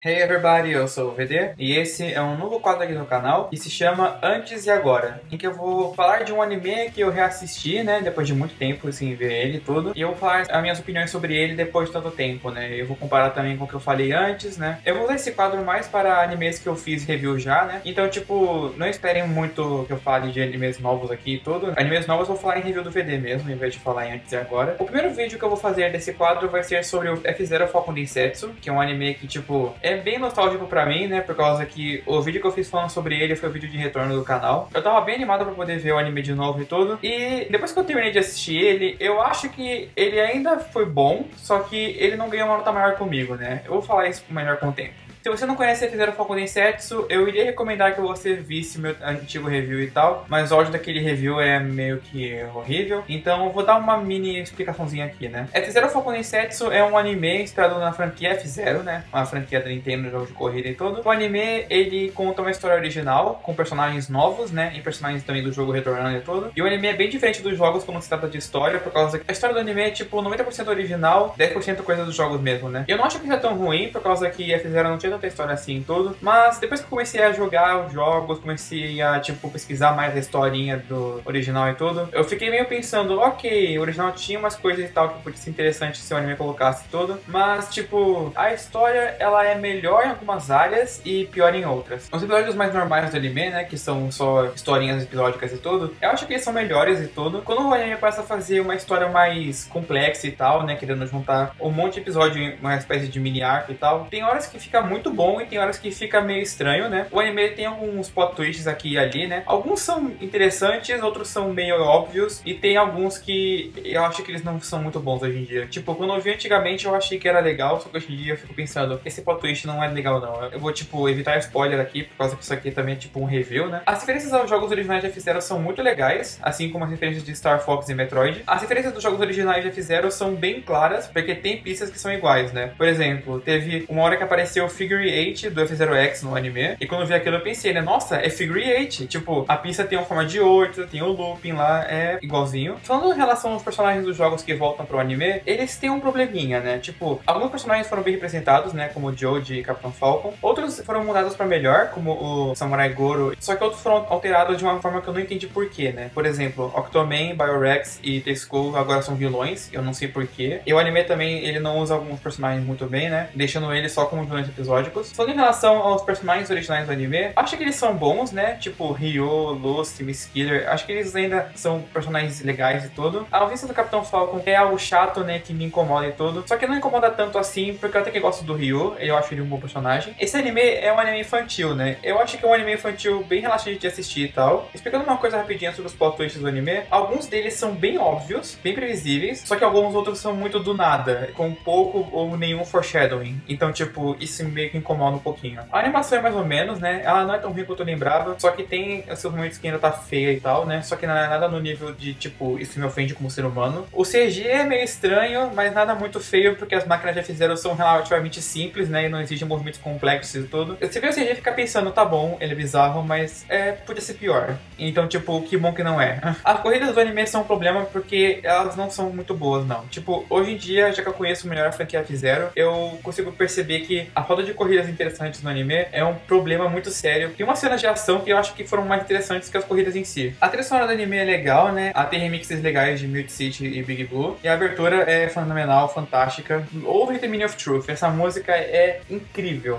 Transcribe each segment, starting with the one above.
Hey everybody, eu sou o VD e esse é um novo quadro aqui no canal que se chama Antes e Agora, em que eu vou falar de um anime que eu reassisti, né, depois de muito tempo sem ver ele e tudo, e eu vou falar as minhas opiniões sobre ele depois de tanto tempo, né, eu vou comparar também com o que eu falei antes, né. Eu vou usar esse quadro mais para animes que eu fiz review já, né, então tipo, não esperem muito que eu fale de animes novos aqui e tudo, animes novos eu vou falar em review do VD mesmo, em vez de falar em Antes e Agora. O primeiro vídeo que eu vou fazer desse quadro vai ser sobre o F-Zero Falcon Densetsu, que é um anime que tipo, é bem nostálgico pra mim, né, por causa que o vídeo que eu fiz falando sobre ele foi o vídeo de retorno do canal. Eu tava bem animado pra poder ver o anime de novo e tudo, e depois que eu terminei de assistir ele, eu acho que ele ainda foi bom, só que ele não ganhou uma nota maior comigo, né. Eu vou falar isso melhor com o tempo. Se você não conhece F-Zero Falcon Densetsu, eu iria recomendar que você visse meu antigo review e tal, mas o áudio daquele review é meio que horrível, então eu vou dar uma mini explicaçãozinha aqui, né. F-Zero Falcon Densetsu é um anime inspirado na franquia F-Zero, né, uma franquia da Nintendo, jogo de corrida e tudo. O anime, ele conta uma história original, com personagens novos, né, e personagens também do jogo retornando e tudo. E o anime é bem diferente dos jogos quando se trata de história, por causa que a história do anime é tipo 90% original, 10% coisa dos jogos mesmo, né. Eu não acho que isso é tão ruim, por causa que F-Zero não tinha tanta história assim e tudo, mas depois que eu comecei a jogar os jogos, comecei a, tipo, pesquisar mais a historinha do original e tudo, eu fiquei meio pensando, ok, o original tinha umas coisas e tal que podia ser interessante se o anime colocasse tudo, mas, tipo, a história, ela é melhor em algumas áreas e pior em outras. Os episódios mais normais do anime, né, que são só historinhas episódicas e tudo, eu acho que eles são melhores e tudo. Quando o anime começa a fazer uma história mais complexa e tal, né, querendo juntar um monte de episódio em uma espécie de mini arco e tal, tem horas que fica muito bom e tem horas que fica meio estranho, né? O anime tem alguns plot twists aqui e ali, né? Alguns são interessantes, outros são meio óbvios, e tem alguns que eu acho que eles não são muito bons hoje em dia. Tipo, quando eu vi antigamente eu achei que era legal, só que hoje em dia eu fico pensando, esse plot twist não é legal não. Eu vou, tipo, evitar spoiler aqui, por causa que isso aqui também é tipo um review, né? As referências aos jogos originais de F-Zero são muito legais, assim como as referências de Star Fox e Metroid. As referências dos jogos originais de F-Zero são bem claras, porque tem pistas que são iguais, né? Por exemplo, teve uma hora que apareceu o Figure 8 do F-Zero X no anime, e quando eu vi aquilo eu pensei, né, nossa, é Figure 8, tipo, a pista tem uma forma de 8, tem o looping lá, é igualzinho. Falando em relação aos personagens dos jogos que voltam pro anime, eles têm um probleminha, né, tipo, alguns personagens foram bem representados, né, como o Joe de Capitão Falcon, outros foram mudados pra melhor, como o Samurai Goro, só que outros foram alterados de uma forma que eu não entendi porquê, né. Por exemplo, Octoman, Biorex e T-Skull agora são vilões, eu não sei porquê, e o anime também, ele não usa alguns personagens muito bem, né, deixando eles só como vilões episódicos. Falando em relação aos personagens originais do anime, acho que eles são bons, né? Tipo, Ryo, Lust, Miss Killer, acho que eles ainda são personagens legais e tudo. A ausência do Capitão Falcon é algo chato, né? Que me incomoda e tudo. Só que não incomoda tanto assim, porque eu até que gosto do Ryo, eu acho ele um bom personagem. Esse anime é um anime infantil, né? Eu acho que é um anime infantil bem relaxante de assistir e tal. Explicando uma coisa rapidinha sobre os plot twists do anime, alguns deles são bem óbvios, bem previsíveis, só que alguns outros são muito do nada, com pouco ou nenhum foreshadowing. Então, tipo, isso meio que incomoda um pouquinho. A animação é mais ou menos, né? Ela não é tão ruim quanto eu lembrava, só que tem os seus momentos que ainda tá feia e tal, né? Só que não é nada no nível de, tipo, isso me ofende como ser humano. O CG é meio estranho, mas nada muito feio, porque as máquinas de F-Zero são relativamente simples, né? E não exigem movimentos complexos e tudo. Você vê o CG e fica pensando, tá bom, ele é bizarro, mas podia ser pior. Então, tipo, que bom que não é. As corridas do anime são um problema porque elas não são muito boas, não. Tipo, hoje em dia, já que eu conheço melhor a franquia F-Zero, eu consigo perceber que a falta de corridas interessantes no anime é um problema muito sério. Tem umas cenas de ação que eu acho que foram mais interessantes que as corridas em si. A trilha sonora do anime é legal, né? Tem remixes legais de Mute City e Big Blue. E a abertura é fenomenal, fantástica. Over the Meaning of Truth. Essa música é incrível.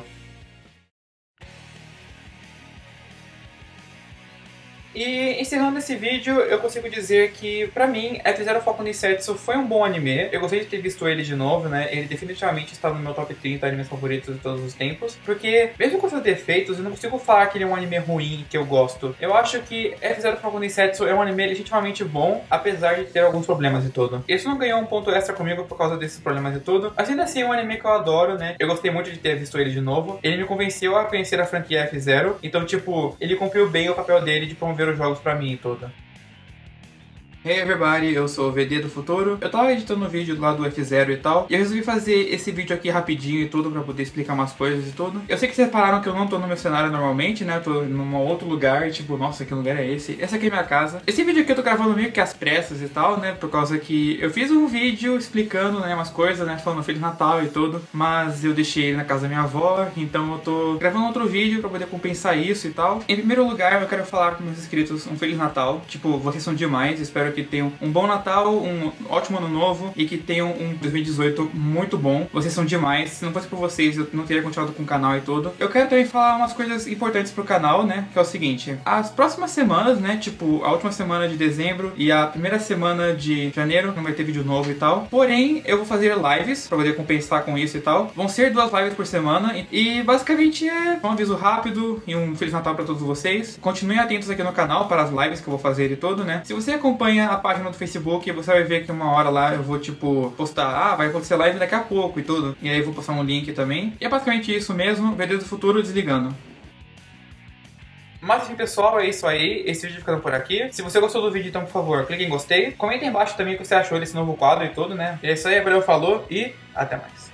E encerrando esse vídeo, eu consigo dizer que, pra mim, F-Zero Falcon Densetsu foi um bom anime. Eu gostei de ter visto ele de novo, né? Ele definitivamente está no meu top 30 animes favoritos de todos os tempos. Porque, mesmo com seus defeitos, eu não consigo falar que ele é um anime ruim, que eu gosto. Eu acho que F-Zero Falcon Densetsu é um anime legitimamente bom, apesar de ter alguns problemas e tudo. Esse não ganhou um ponto extra comigo por causa desses problemas e tudo. Mas ainda assim, é um anime que eu adoro, né? Eu gostei muito de ter visto ele de novo. Ele me convenceu a conhecer a franquia F-Zero. Então, tipo, ele cumpriu bem o papel dele de promover os jogos pra mim e tudo. Hey everybody, eu sou o VD do futuro. Eu tava editando um vídeo lá do F0 e tal, e eu resolvi fazer esse vídeo aqui rapidinho e tudo, pra poder explicar umas coisas e tudo. Eu sei que vocês repararam que eu não tô no meu cenário normalmente, né? Eu tô num outro lugar, tipo, nossa, que lugar é esse? Essa aqui é minha casa. Esse vídeo aqui eu tô gravando meio que às pressas e tal, né? Por causa que eu fiz um vídeo explicando, né, umas coisas, né? Falando Feliz Natal e tudo, mas eu deixei ele na casa da minha avó, então eu tô gravando outro vídeo pra poder compensar isso e tal. Em primeiro lugar, eu quero falar com meus inscritos um Feliz Natal. Tipo, vocês são demais, espero que tenham um bom Natal, um ótimo ano novo e que tenham um 2018 muito bom. Vocês são demais. Se não fosse por vocês, eu não teria continuado com o canal e tudo. Eu quero também falar umas coisas importantes pro canal, né? Que é o seguinte: as próximas semanas, né? Tipo, a última semana de dezembro e a primeira semana de janeiro não vai ter vídeo novo e tal. Porém, eu vou fazer lives pra poder compensar com isso e tal. Vão ser 2 lives por semana e basicamente é um aviso rápido e um Feliz Natal pra todos vocês. Continuem atentos aqui no canal para as lives que eu vou fazer e tudo, né? Se você acompanha a página do Facebook, você vai ver que uma hora lá eu vou, tipo, postar, vai acontecer live daqui a pouco e tudo. E aí eu vou postar um link também. E é basicamente isso mesmo, VD do futuro desligando. Mas enfim, pessoal, é isso aí. Esse vídeo ficando por aqui. Se você gostou do vídeo, então, por favor, clique em gostei. Comenta aí embaixo também o que você achou desse novo quadro e tudo, né? É isso aí, valeu, falou e até mais.